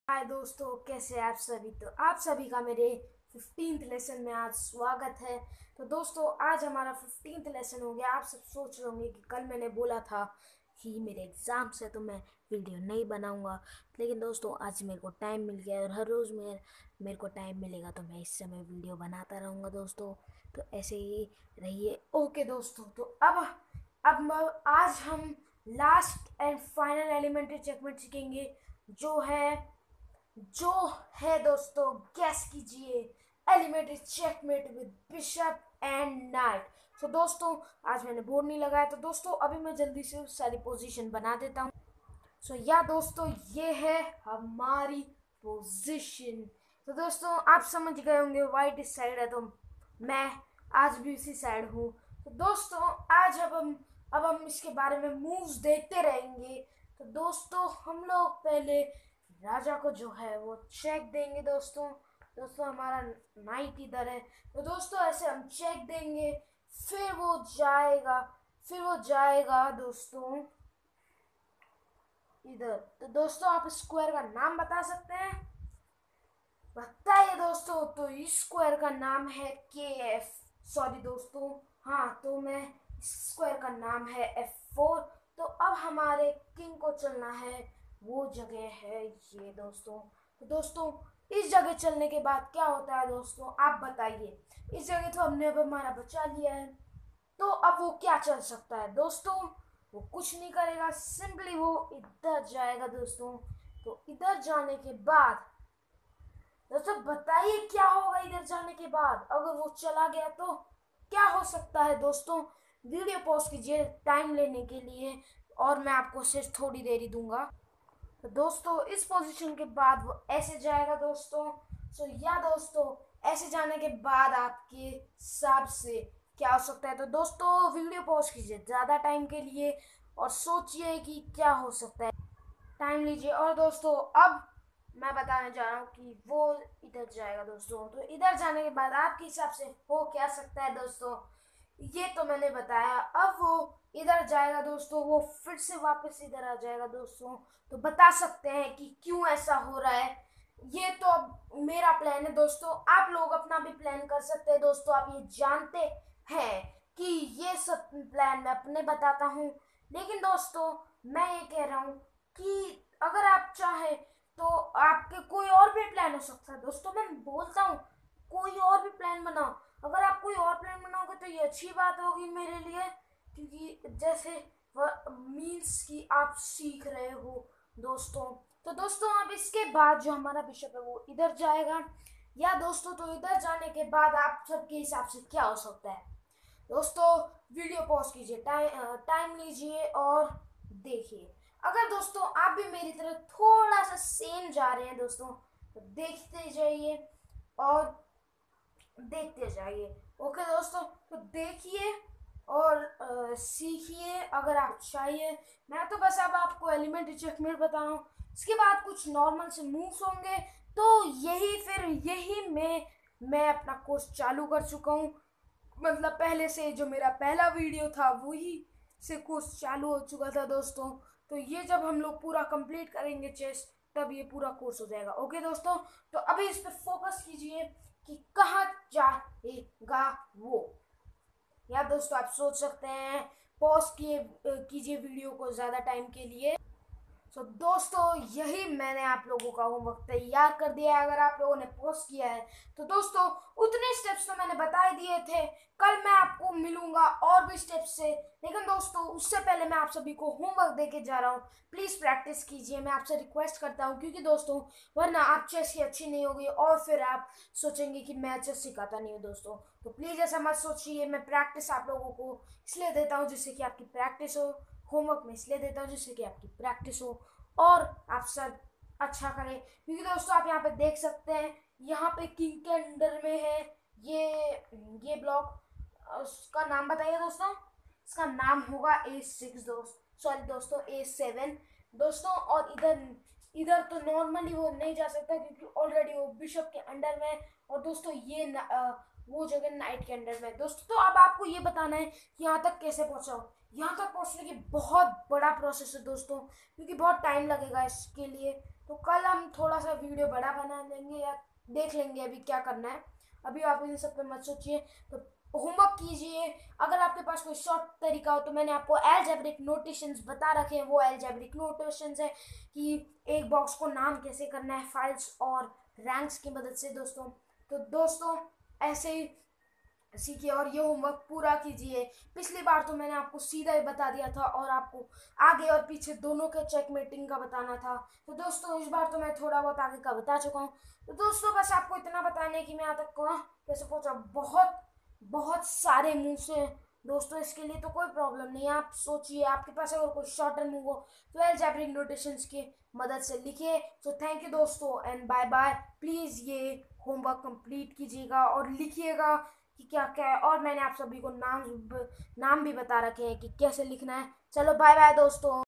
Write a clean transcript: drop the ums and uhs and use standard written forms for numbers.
हाय दोस्तों, कैसे हैं आप सभी। तो आप सभी का मेरे 15th लेसन में आज स्वागत है। तो दोस्तों, आज हमारा 15th लेसन हो गया। आप सब सोच रहे होंगे कि कल मैंने बोला था कि मेरे एग्ज़ाम्स है तो मैं वीडियो नहीं बनाऊंगा, लेकिन दोस्तों आज मेरे को टाइम मिल गया और हर रोज़ मेरे को टाइम मिलेगा तो मैं इस समय वीडियो बनाता रहूँगा दोस्तों। तो ऐसे ही रहिए। ओके दोस्तों, तो आज हम last and final elementary checkmate सीखेंगे, जो जो है दोस्तों, गैस कीजिए। Elementary checkmate with bishop and knight. तो दोस्तों, आज मैंने बोर्ड नहीं लगाया, तो दोस्तों अभी मैं जल्दी से सारी पोजीशन बना देता हूँ। या दोस्तों, ये है हमारी पोजीशन। तो दोस्तों, आप समझ गए होंगे वाइट इस साइड है, तो मैं आज भी उसी साइड हूँ। तो दोस्तों, आज अब हम इसके बारे में मूव्स देखते रहेंगे। तो दोस्तों, हम लोग पहले राजा को जो है वो चेक देंगे दोस्तों। दोस्तों, हमारा नाइट इधर है, तो दोस्तों ऐसे हम चेक देंगे। फिर वो जाएगा दोस्तों इधर। तो दोस्तों, आप स्क्वायर का नाम बता सकते हैं? बताइए दोस्तों। तो इस स्क्वायर का नाम है के एफ। सॉरी दोस्तों, हाँ, तो मैं स्क्वायर का नाम है F4। तो अब हमारे किंग को चलना है, वो जगह है ये दोस्तों। तो दोस्तों, इस जगह चलने के बाद क्या होता है दोस्तों, आप बताइए। इस जगह तो हमने अब हमारा बचा लिया है, तो अब वो क्या चल सकता है दोस्तों? वो कुछ नहीं करेगा, सिंपली वो इधर जाएगा दोस्तों। तो इधर जाने के बाद दोस्तों बताइए क्या होगा इधर जाने के बाद। अगर वो चला गया तो क्या हो सकता है दोस्तों? वीडियो पॉज कीजिए टाइम लेने के लिए, और मैं आपको सिर्फ थोड़ी देर ही दूंगा। तो दोस्तों, इस पोजीशन के बाद वो ऐसे जाएगा दोस्तों। या दोस्तों, ऐसे जाने के बाद आपके हिसाब से क्या हो सकता है? तो दोस्तों, वीडियो पॉज कीजिए ज़्यादा टाइम के लिए और सोचिए कि क्या हो सकता है। टाइम लीजिए। और दोस्तों, अब मैं बताने जा रहा हूँ कि वो इधर जाएगा दोस्तों। तो इधर जाने के बाद आपके हिसाब से हो क्या सकता है दोस्तों? ये तो मैंने बताया। अब वो इधर जाएगा दोस्तों, वो फिर से वापस इधर आ जाएगा दोस्तों। तो बता सकते हैं कि क्यों ऐसा हो रहा है। ये तो अब मेरा प्लान है दोस्तों, आप लोग अपना भी प्लान कर सकते हैं दोस्तों। आप ये जानते हैं कि ये सब प्लान मैं अपने बताता हूँ, लेकिन दोस्तों मैं ये कह रहा हूँ कि अगर आप चाहें तो आपके कोई और भी प्लान हो सकता है दोस्तों। मैं बोलता हूँ कोई और भी प्लान बनाओ। अगर आप कोई और प्लान बनाओगे तो ये अच्छी बात होगी मेरे लिए, क्योंकि जैसे वह मीन्स कि आप सीख रहे हो दोस्तों। तो दोस्तों, अब इसके बाद जो हमारा बिशप है वो इधर जाएगा। या दोस्तों, तो इधर जाने के बाद आप सबके हिसाब से क्या हो सकता है दोस्तों? वीडियो पॉज कीजिए, टाइम लीजिए और देखिए। अगर दोस्तों आप भी मेरी तरह थोड़ा सा सेम जा रहे हैं दोस्तों, तो देखते जाइए और देखते जाइए। ओके दोस्तों, तो देखिए और सीखिए अगर आप चाहिए। मैं तो बस अब आपको एलिमेंट्री चेकमेट बता रहा हूँ, इसके बाद कुछ नॉर्मल से मूव्स होंगे। तो यही मैं अपना कोर्स चालू कर चुका हूँ। मतलब पहले से जो मेरा पहला वीडियो था वही से कोर्स चालू हो चुका था दोस्तों। तो ये जब हम लोग पूरा कंप्लीट करेंगे चेस, तब ये पूरा कोर्स हो जाएगा। ओके दोस्तों, तो अभी इस पर फोकस कीजिए कि कहाँ जाएगा वो। या दोस्तों, आप सोच सकते हैं पॉज कीजिए वीडियो को ज़्यादा टाइम के लिए। दोस्तों, यही मैंने आप लोगों का होमवर्क तैयार कर दिया है। अगर आप लोगों ने पोस्ट किया है तो दोस्तों उतने स्टेप्स तो मैंने बता ही दिए थे। कल मैं आपको मिलूंगा और भी स्टेप्स से, लेकिन दोस्तों उससे पहले मैं आप सभी को होमवर्क दे के जा रहा हूँ। प्लीज़ प्रैक्टिस कीजिए, मैं आपसे रिक्वेस्ट करता हूँ, क्योंकि दोस्तों वरना आप चेस की अच्छी नहीं होगी और फिर आप सोचेंगे कि मैं चेस सिखाता नहीं हूँ दोस्तों। तो प्लीज़ ऐसा मत सोचिए। मैं प्रैक्टिस आप लोगों को इसलिए देता हूँ जिससे कि आपकी प्रैक्टिस हो। होमवर्क में इसलिए देता हूँ जिससे कि आपकी प्रैक्टिस हो और आप सब अच्छा करें। क्योंकि दोस्तों आप यहाँ पे देख सकते हैं, यहाँ पे किंग के अंडर में है ये ब्लॉक। उसका नाम बताइए दोस्तों। इसका नाम होगा A6 सॉरी दोस्तों, A7 दोस्तों। और इधर इधर तो नॉर्मली वो नहीं जा सकता क्योंकि ऑलरेडी वो बिशप के अंडर में। और दोस्तों वो जगह नाइट के अंडर में दोस्तों। तो अब आपको ये बताना है कि यहाँ तक कैसे पहुँचा। यहाँ तक पहुँचने की बहुत बड़ा प्रोसेस है दोस्तों, क्योंकि बहुत टाइम लगेगा इसके लिए। तो तो कल हम थोड़ा सा वीडियो बड़ा बना लेंगे या देख लेंगे अभी क्या करना है। अभी आप इन सब पे मत सोचिए, तो होमवर्क कीजिए। अगर आपके पास कोई शॉर्ट तरीका हो तो मैंने आपको एल्जेब्रिक नोटेशंस बता रखे हैं। वो एल्जेब्रिक नोटेशंस है कि एक बॉक्स को नाम कैसे करना है फाइल्स और रैंक्स की मदद से दोस्तों। तो दोस्तों ऐसे ही सीखिए और ये होमवर्क पूरा कीजिए। पिछली बार तो मैंने आपको सीधा ही बता दिया था और आपको आगे और पीछे दोनों के चेकमेटिंग का बताना था। तो दोस्तों इस बार तो मैं थोड़ा बहुत आगे का बता चुका हूँ। तो दोस्तों बस आपको इतना बताने कि मैं यहाँ तक कहाँ कैसे पहुँचा, बहुत बहुत सारे मूव से दोस्तों। इसके लिए तो कोई प्रॉब्लम नहीं है, आप सोचिए आपके पास अगर कोई शॉर्ट एंड मूव हो तो एल्जेब्रिक नोटेशंस की मदद से लिखिए। सो थैंक यू दोस्तों एंड बाय बाय। प्लीज़ ये होमवर्क कंप्लीट कीजिएगा और लिखिएगा कि क्या क्या है। और मैंने आप सभी को नाम भी बता रखे हैं कि कैसे लिखना है। चलो बाय बाय दोस्तों।